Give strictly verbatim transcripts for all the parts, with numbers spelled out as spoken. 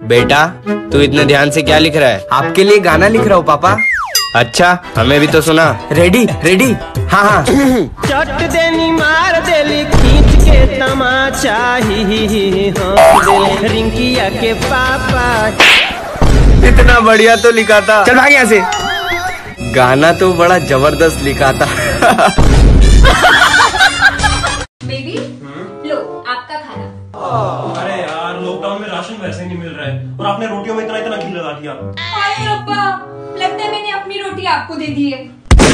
बेटा तू इतने ध्यान से क्या लिख रहा है? आपके लिए गाना लिख रहा हूँ पापा। अच्छा हमें भी तो सुना। रेडी रेडी हाँ हाँ। चट देनी मार देली खींच के तमाचा ही ही ही हाँ रिंकिया के पापा। इतना बढ़िया तो लिखा था। चल भाग यहाँ से। गाना तो बड़ा जबरदस्त लिखा था। बेबी लो आपका खाना। अरे यार लॉकडाउन में राशन वैसे ही नहीं मिल रहा है और आपने रोटियों में इतना इतना घी लगा दिया। हाय रब्बा, लगता है मैंने अपनी रोटी आपको दे दी है।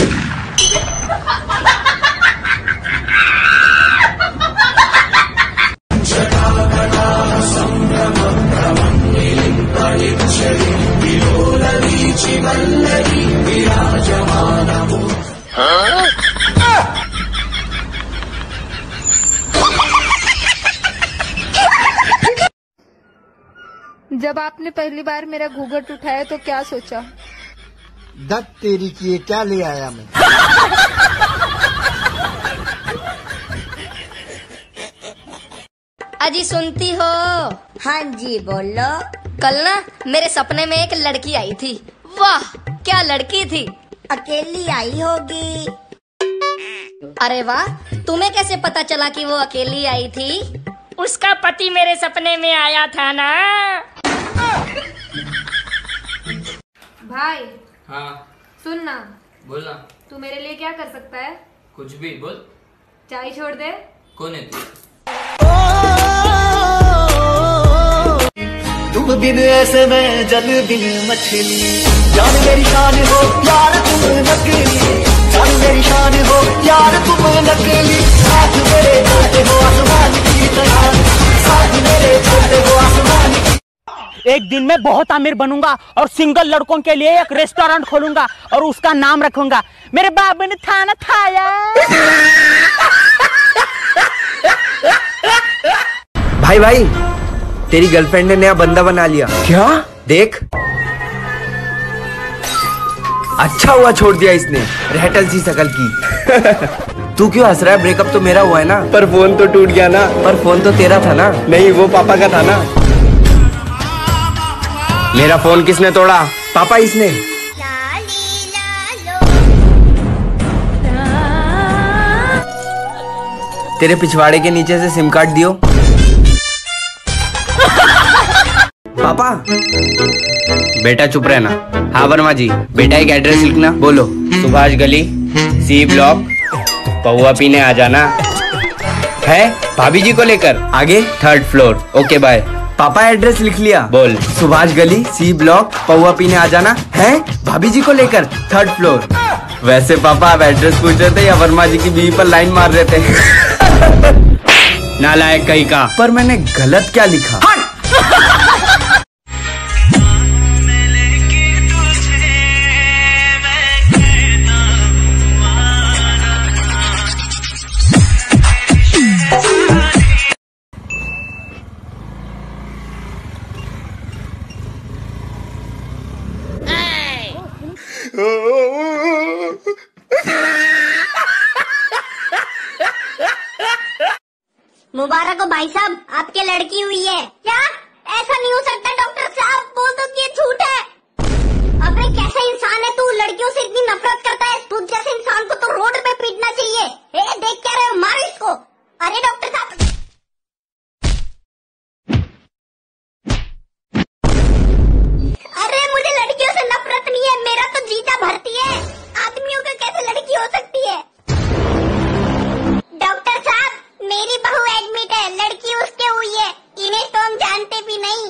जब आपने पहली बार मेरा घूंघट उठाया तो क्या सोचा? दत्त तेरी की ये क्या ले आया मैं। अजी सुनती हो? हाँ जी बोलो। कल ना मेरे सपने में एक लड़की आई थी। वाह क्या लड़की थी। अकेली आई होगी। अरे वाह, तुम्हें कैसे पता चला कि वो अकेली आई थी? उसका पति मेरे सपने में आया था ना। भाई हाँ सुन ना। बोलना। तू मेरे लिए क्या कर सकता है? कुछ भी बोल। चाय छोड़ दे। कौन है तू? तुम बिन ऐसे में जल बिन मछली। जान मेरी शान हो यार तुम नकली। जान मेरी शान हो यार तुम नकली। साथ मेरे चलते हो आसमान की तरह। साथ मेरे चलते हो आसमान की। एक दिन मैं बहुत अमीर बनूंगा और सिंगल लड़कों के लिए एक रेस्टोरेंट खोलूंगा और उसका नाम रखूंगा मेरे बाबू ने थाना खाया। भाई भाई तेरी गर्लफ्रेंड ने नया बंदा बना लिया। क्या? देख। अच्छा हुआ छोड़ दिया इसने, रहटल सी शकल की। तू क्यों हंस रहा है? ब्रेकअप तो मेरा हुआ है ना। पर फोन तो टूट गया ना। पर फोन तो तेरा था ना। नहीं वो पापा का था ना। मेरा फोन किसने तोड़ा? पापा इसने। तेरे पिछवाड़े के नीचे से सिम कार्ड दियो। पापा। बेटा चुप रहना। हाँ वर्मा जी, बेटा एक एड्रेस लिखना। बोलो। सुभाष गली सी ब्लॉक, पहुआ पीने आ जाना है भाभी जी को लेकर। आगे थर्ड फ्लोर। Okay bye. पापा एड्रेस लिख लिया। बोल। सुभाष गली सी ब्लॉक, पहुआ पीने आ जाना है भाभी जी को लेकर, थर्ड फ्लोर। वैसे पापा आप एड्रेस पूछ रहे थे या वर्मा जी की बीवी पर लाइन मार रहे थे? नालायक कहीं का। पर मैंने गलत क्या लिखा? मुबारक हो भाई साहब, आपके लड़की हुई है। क्या? ऐसा नहीं हो सकता डॉक्टर साहब, बोल दो कि ये झूठ है। अबे कैसे इंसान है तू, लड़कियों से इतनी नफरत करता है? तू जैसे इंसान को तो रोड पे पीटना चाहिए। ए, देख क्या रहे हो, मारो इसको। अरे डॉक्टर साहब। अरे मुझे लड़कियों से नफरत नहीं है, मेरा तो जीता भरती है। आदमियों को कैसे लड़की हो सकती है? डॉक्टर साहब मेरी बहू एडमिट है, लड़की उसके हुई है। इन्हें तो हम जानते भी नहीं।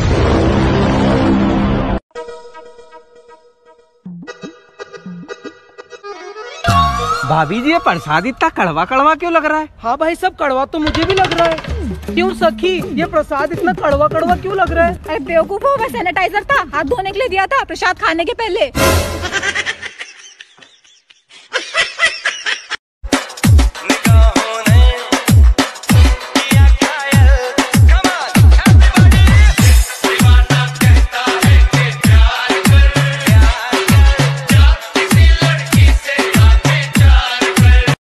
भाभी जी ये प्रसाद इतना कड़वा कड़वा क्यों लग रहा है? हाँ भाई सब कड़वा तो मुझे भी लग रहा है। क्यों सखी ये प्रसाद इतना कड़वा कड़वा क्यों लग रहा है? अरे बेवकूफ हो, वह सैनिटाइजर था, हाथ धोने के लिए दिया था प्रसाद खाने के पहले।